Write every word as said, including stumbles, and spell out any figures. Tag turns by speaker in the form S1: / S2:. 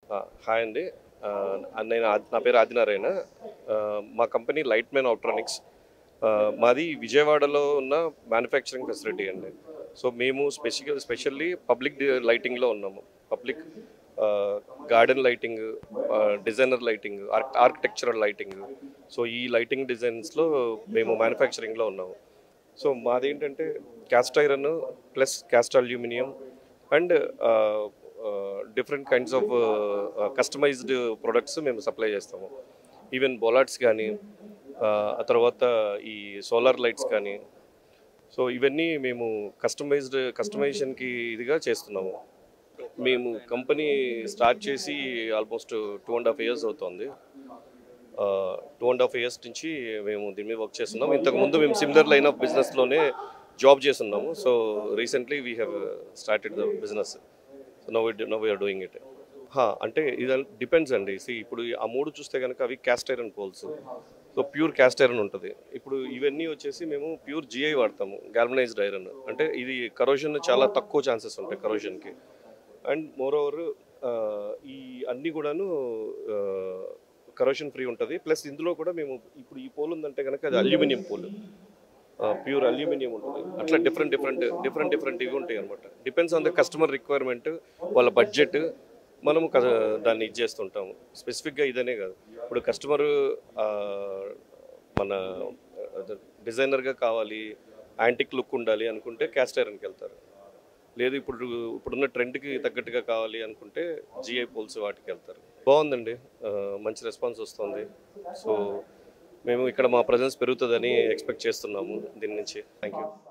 S1: ఆ! హాయ్ అండి. ఆహ్, నేను ఆద్ నా పేరు ఆదినారాయణ. ఆహ్, మా కంపెనీ లైట్ మ్యాన్ ఆప్ట్రానిక్స్. ఆహ్, మాది విజయవాడలో ఉన్న మ్యానుఫ్యాక్చరింగ్ ఫెసిలిటీ అండి. సో, మేము స్పెషిక స్పెషల్లీ పబ్లిక్ డి లైటింగ్‌లో ఉన్నాము. Public ah, garden lighting, ah, designer lighting, arch architectural lighting. So, ఈ లైటింగ్ డిజైన్స్‌లో మేము మ్యానుఫ్యాక్చరింగ్‌లో ఉన్నాము. సో, మాదేంటంటే cast iron plus cast aluminium and ah, ah, different kinds of ah, customised products మేము సప్లై చేస్తాము. ఈవెన్ బొలాట్స్ కానీ, ఆహ్, ఆ తర్వాత ఈ సోలార్ లైట్స్ కానీ, సో ఇవన్నీ మేము కస్టమైజ్డ్ కస్టమైజేషన్‌కి ఇదిగా చేస్తున్నాము. మేము కంపెనీ స్టార్ట్ చేసి almost two and half years అవుతోంది. Ah, two and half years నుంచి మేము దీని మీద వర్క్ చేస్తున్నాం. ఇంతకుముందు మేము సిమిలర్ లైన్ ఆఫ్ బిజినెస్‌లోనే జాబ్ చేసున్నాము. So, recently we have started the business. So, now we now we are doing it. హా! అంటే ఇది డిపెండ్స్ అండి. సీ ఇప్పుడు ఆ మూడు చూస్తే గనక అవి cast iron poles. So, pure cast iron ఉంటది. ఇప్పుడు ఇవన్నీ వచ్చేసి మేము ప్యూర్ జీఐ వాడతాము. Galvanised iron. అంటే ఇది కరోజన్ చాలా తక్కువ ఛాన్సెస్ ఉంటాయి కరోజన్‌కి. అండ్ మోర్ ఓవర్ ఆహ్, ఈ అన్నీ కూడాను ఆహ్, కరోషన్ ఫ్రీ ఉంటది. ప్లస్ ఇందులో కూడా మేము ఇప్పుడు ఈ పోల్ ఉందంటే గనక అది aluminium pole. Ah, pure aluminium ఉంటది. అట్లా డిఫరెంట్ డిఫరెంట్ డిఫరెంట్ డిఫరెంట్ ఇవి ఉంటాయి అన్నమాట. Depends on the customer requirement, వాళ్ళ బడ్జెట్. మనము క దాన్ని ఇది చేస్తుంటాము. స్పెసిఫిక్‌గా ఇదనే కాదు. ఇప్పుడు కస్టమరు ఆహ్, మన అదే డిజైనర్‌గా కావాలి, యాంటిక్ లుక్ ఉండాలి అనుకుంటే క్యాస్ట్ ఐరన్‌కెళ్తారు. లేదు ఇప్పుడు ఇప్పుడున్న ట్రెండ్‌కి తగ్గట్టుగా కావాలి అనుకుంటే జీఐ పోల్స్ వాటికెళ్తారు. బావుందండి. ఆహ్, మంచి రెస్పాన్స్ వస్తుంది. సో, మేము ఇక్కడ మా ప్రెజెన్స్ పెరుగుతదని ఎక్స్‌పెక్ట్ చేస్తున్నాము దీని నుంచి. Thank you.